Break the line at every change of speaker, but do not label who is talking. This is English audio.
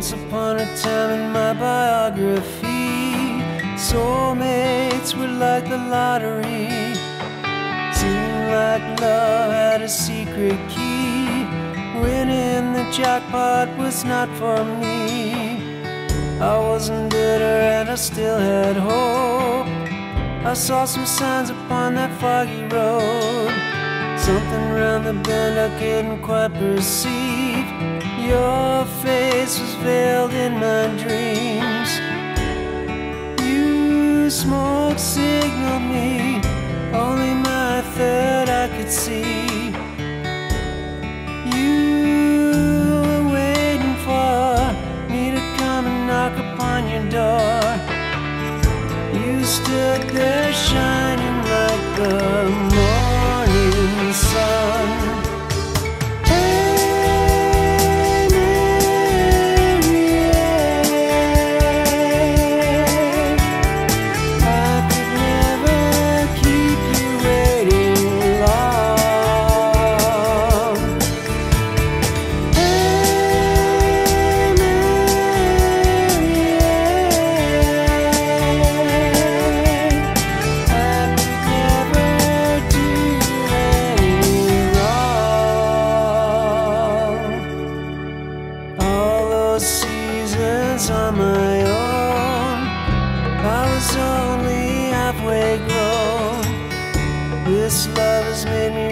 Once upon a time in my biography, soulmates were like the lottery. Seemed like love had a secret key. Winning the jackpot was not for me. I wasn't bitter and I still had hope. I saw some signs upon that foggy road. Something round the bend I couldn't quite perceive. Your face was veiled in my dreams. You smoke signaled me, only my third I could see. You were waiting for me to come and knock upon your door. You stood there shining like the morning sun. Seasons on my own, I was only halfway grown. This love has made me